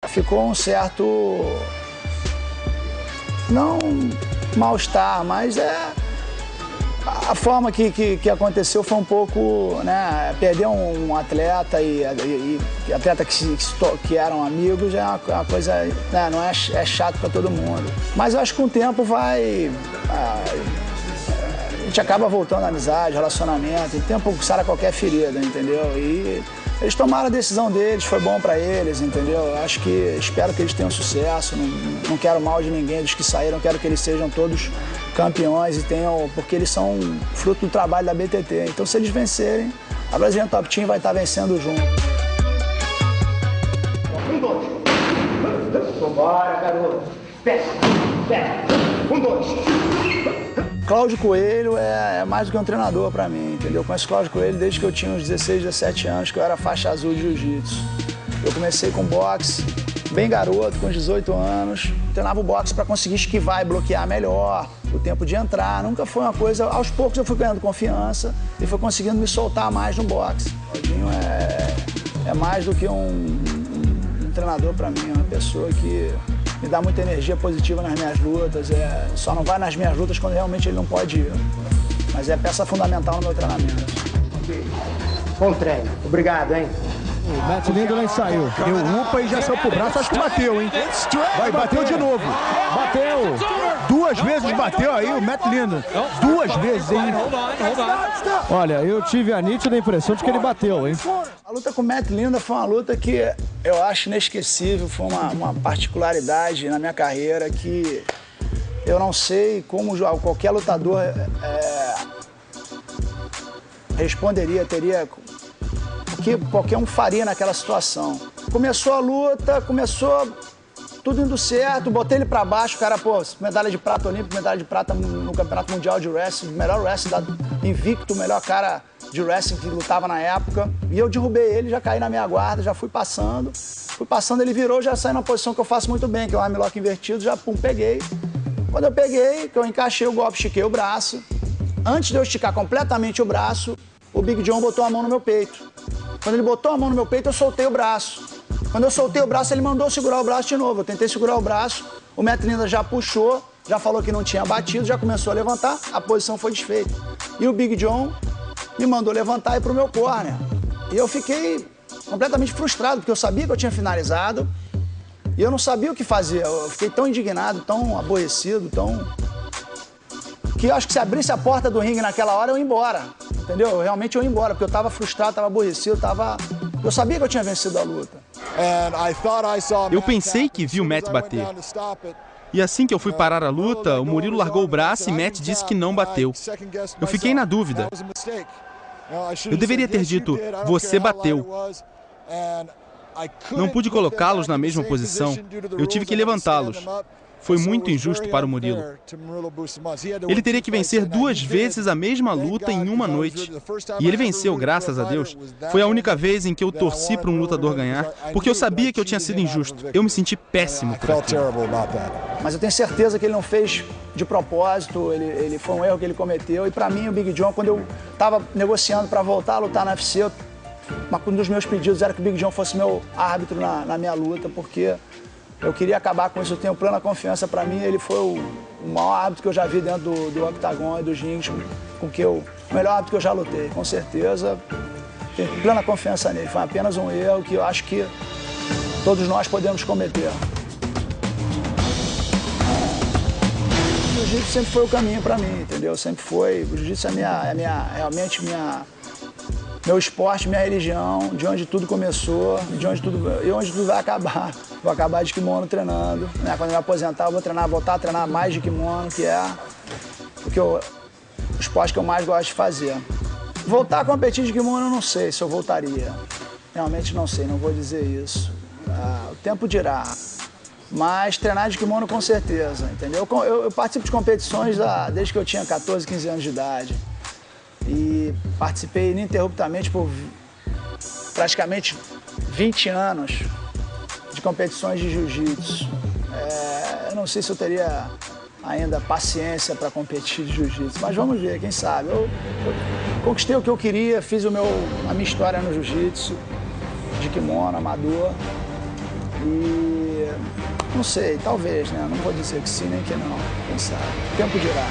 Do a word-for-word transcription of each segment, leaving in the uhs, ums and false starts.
Ficou um certo, não mal-estar, mas é a forma que, que, que aconteceu foi um pouco, né, perder um, um atleta e, e, e atleta que, se, que eram amigos é uma, uma coisa, né, não é, é chato para todo mundo. Mas eu acho que com o tempo vai, a, a gente acaba voltando à amizade, relacionamento, e o tempo sara qualquer ferida, entendeu? E eles tomaram a decisão deles, foi bom para eles, entendeu? Eu acho que, espero que eles tenham sucesso, não, não quero mal de ninguém dos que saíram, quero que eles sejam todos campeões e tenham, porque eles são fruto do trabalho da B T T. Então, se eles vencerem, a Brazilian Top Team vai estar vencendo junto. Um, dois. Vambora, garoto. Pega, pega. Um, dois. Cláudio Coelho é, é mais do que um treinador para mim, entendeu? Eu conheço o Cláudio Coelho desde que eu tinha uns dezesseis, dezessete anos, que eu era faixa azul de jiu-jitsu. Eu comecei com boxe, bem garoto, com uns dezoito anos. Treinava o boxe para conseguir esquivar e bloquear melhor, o tempo de entrar. Nunca foi uma coisa... Aos poucos eu fui ganhando confiança e fui conseguindo me soltar mais no boxe. O Claudinho é, é mais do que um, um, um treinador para mim, é uma pessoa que me dá muita energia positiva nas minhas lutas. É, só não vai nas minhas lutas quando realmente ele não pode ir. Mas é peça fundamental no meu treinamento. Bom treino. Obrigado, hein? O Matt Lindland saiu, deu upa e já saiu pro braço, acho que bateu, hein? Vai, bateu de novo. Bateu. Duas vezes bateu aí o Matt Lindland. Duas vezes, hein? Olha, eu tive a nítida impressão de que ele bateu, hein? A luta com o Matt Lindland foi uma luta que eu acho inesquecível, foi uma, uma particularidade na minha carreira que eu não sei como qualquer lutador é, responderia, teria... que qualquer um faria naquela situação. Começou a luta, começou tudo indo certo, botei ele pra baixo, o cara, pô, medalha de prata olímpica, medalha de prata no Campeonato Mundial de Wrestling, melhor wrestling da invicto, melhor cara de wrestling que lutava na época. E eu derrubei ele, já caí na minha guarda, já fui passando. Fui passando, ele virou, já saí numa posição que eu faço muito bem, que é o armlock invertido, já pum, peguei. Quando eu peguei, que eu encaixei o golpe, estiquei o braço. Antes de eu esticar completamente o braço, o Big John botou a mão no meu peito. Quando ele botou a mão no meu peito, eu soltei o braço. Quando eu soltei o braço, ele mandou segurar o braço de novo. Eu tentei segurar o braço, o Matt Lindland já puxou, já falou que não tinha batido, já começou a levantar, a posição foi desfeita. E o Big John me mandou levantar e ir pro meu corner. E eu fiquei completamente frustrado, porque eu sabia que eu tinha finalizado e eu não sabia o que fazer. Eu fiquei tão indignado, tão aborrecido, tão... que eu acho que se abrisse a porta do ringue naquela hora, eu ia embora. Entendeu? Eu, realmente eu ia embora, porque eu tava frustrado, tava aborrecido, tava... Eu sabia que eu tinha vencido a luta. Eu pensei que vi o Matt bater. E assim que eu fui parar a luta, o Murilo largou o braço e Matt disse que não bateu. Eu fiquei na dúvida. Eu deveria ter dito, você bateu. Não pude colocá-los na mesma posição. Eu tive que levantá-los. Foi muito injusto para o Murilo. Ele teria que vencer duas vezes a mesma luta em uma noite. E ele venceu, graças a Deus. Foi a única vez em que eu torci para um lutador ganhar, porque eu sabia que eu tinha sido injusto. Eu me senti péssimo por aquilo. Mas eu tenho certeza que ele não fez de propósito, ele, ele foi um erro que ele cometeu. E para mim, o Big John, quando eu estava negociando para voltar a lutar na U F C, um dos meus pedidos era que o Big John fosse meu árbitro na, na minha luta, porque... eu queria acabar com isso, eu tenho plena confiança para mim, ele foi o, o maior árbitro que eu já vi dentro do, do octagon e dos rings, com que eu, o melhor árbitro que eu já lutei, com certeza, tenho plena confiança nele, foi apenas um erro que eu acho que todos nós podemos cometer. O jiu-jitsu sempre foi o caminho para mim, entendeu? Sempre foi, o jiu-jitsu é, minha, é minha, realmente minha... meu esporte, minha religião, de onde tudo começou, de onde tudo, e onde tudo vai acabar. Vou acabar de kimono treinando, né? Quando eu me aposentar, eu vou treinar, voltar a treinar mais de kimono, que é o, que eu, o esporte que eu mais gosto de fazer. Voltar a competir de kimono, eu não sei se eu voltaria. Realmente não sei, não vou dizer isso. Ah, o tempo dirá. Mas treinar de kimono com certeza, entendeu? Eu, eu participo de competições ah, desde que eu tinha quatorze, quinze anos de idade. E participei ininterruptamente por praticamente vinte anos de competições de jiu-jitsu. É, eu não sei se eu teria ainda paciência para competir de jiu-jitsu, mas vamos ver, quem sabe. Eu, eu conquistei o que eu queria, fiz o meu, a minha história no jiu-jitsu, de kimono, amador. E Não sei, talvez, né? Não vou dizer que sim nem que não. Quem sabe? O tempo dirá.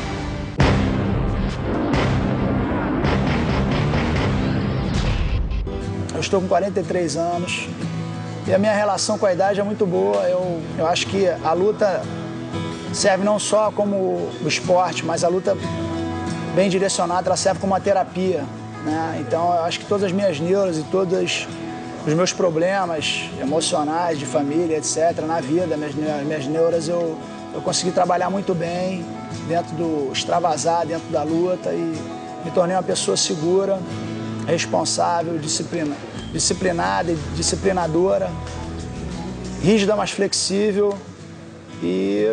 Eu estou com quarenta e três anos e a minha relação com a idade é muito boa. Eu, eu acho que a luta serve não só como o esporte, mas a luta bem direcionada, ela serve como uma terapia, né? Então, eu acho que todas as minhas neuras e todos os meus problemas emocionais, de família, etcétera, na vida, minhas, minhas neuras, eu, eu consegui trabalhar muito bem dentro do extravasar, dentro da luta e me tornei uma pessoa segura, responsável, disciplina, disciplinada e disciplinadora, rígida, mas flexível e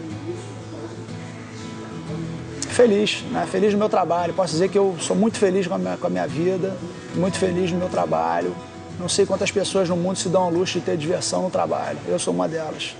feliz, né? Feliz no meu trabalho. Posso dizer que eu sou muito feliz com a minha, com a minha vida, muito feliz no meu trabalho. Não sei quantas pessoas no mundo se dão ao luxo de ter diversão no trabalho. Eu sou uma delas.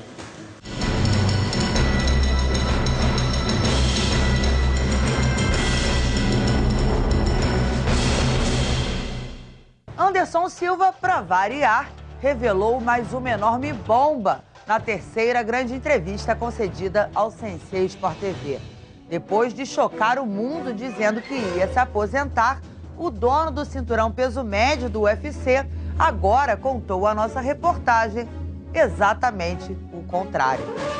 Anderson Silva, para variar, revelou mais uma enorme bomba na terceira grande entrevista concedida ao Sensei Sport T V. Depois de chocar o mundo dizendo que ia se aposentar, o dono do cinturão peso médio do U F C agora contou à nossa reportagem exatamente o contrário.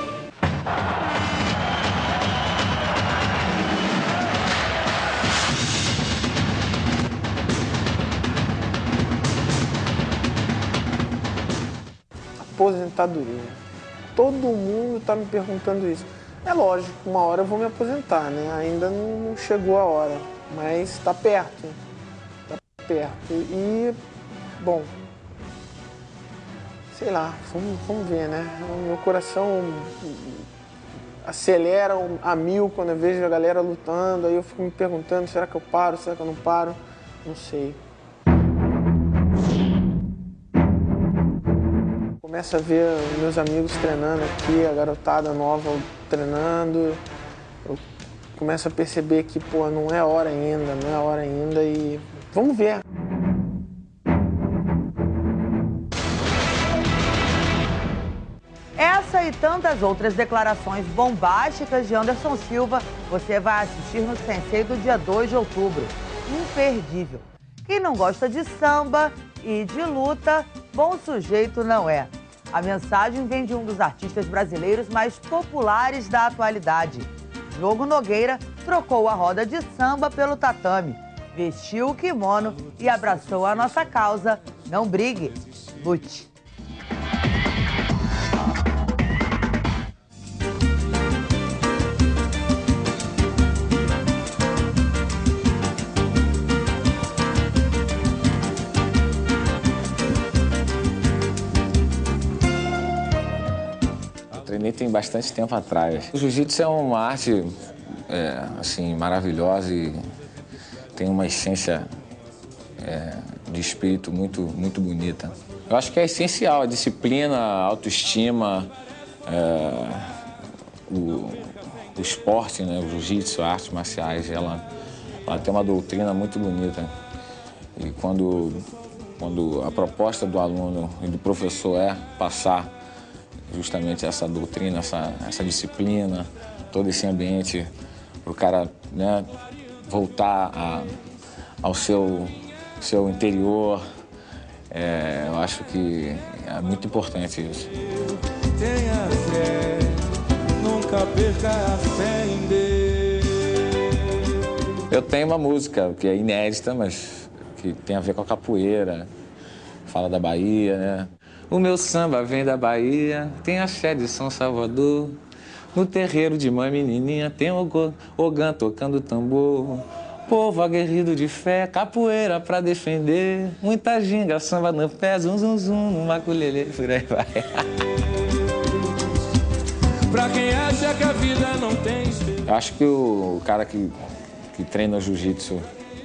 Aposentadoria. Todo mundo está me perguntando isso. É lógico, uma hora eu vou me aposentar, né? Ainda não chegou a hora, mas está perto. Está perto. E, bom, sei lá, vamos, vamos ver, né? O meu coração acelera a mil quando eu vejo a galera lutando. Aí eu fico me perguntando, será que eu paro? Será que eu não paro? Não sei. Começo a ver meus amigos treinando aqui, a garotada nova treinando. Eu começo a perceber que, pô, não é hora ainda, não é hora ainda e vamos ver. Essa e tantas outras declarações bombásticas de Anderson Silva você vai assistir no Sensei do dia dois de outubro. Imperdível. Quem não gosta de samba e de luta, bom sujeito não é. A mensagem vem de um dos artistas brasileiros mais populares da atualidade. Diogo Nogueira trocou a roda de samba pelo tatame, vestiu o kimono e abraçou a nossa causa. Não brigue, lute. Treinei tem bastante tempo atrás. O jiu-jitsu é uma arte é, assim, maravilhosa e tem uma essência é, de espírito muito, muito bonita. Eu acho que é essencial a disciplina, a autoestima, é, o, o esporte, né, o jiu-jitsu, artes marciais, ela, ela tem uma doutrina muito bonita. E quando, quando a proposta do aluno e do professor é passar justamente essa doutrina, essa, essa disciplina, todo esse ambiente para o cara, né, voltar a, ao seu, seu interior, é, eu acho que é muito importante isso. Tenha fé, nunca perca a fé em Deus. Eu tenho uma música que é inédita, mas que tem a ver com a capoeira, fala da Bahia, né? O meu samba vem da Bahia, tem axé de São Salvador. No terreiro de mãe menininha tem o ogã tocando tambor. Povo aguerrido de fé, capoeira pra defender. Muita ginga, samba no pé, zum zum zum, no maculelê, por aí vai. Pra quem acha que a vida não tem esperança. Eu acho que o cara que, que treina jiu-jitsu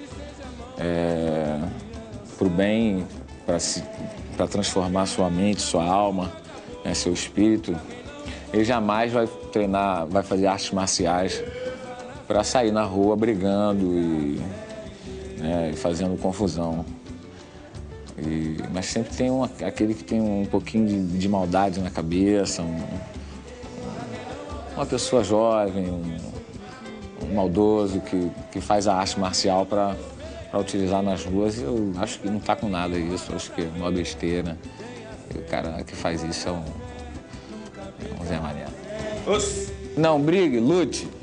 é, pro bem, pra se... para transformar sua mente, sua alma, né, seu espírito, ele jamais vai treinar, vai fazer artes marciais para sair na rua brigando e, né, fazendo confusão. E, mas sempre tem um, aquele que tem um pouquinho de, de maldade na cabeça, um, uma pessoa jovem, um, um maldoso que, que faz a arte marcial para utilizar nas ruas. Eu acho que não está com nada isso, acho que é uma besteira. E o cara que faz isso é um, é um Zé Mané. Não brigue, lute.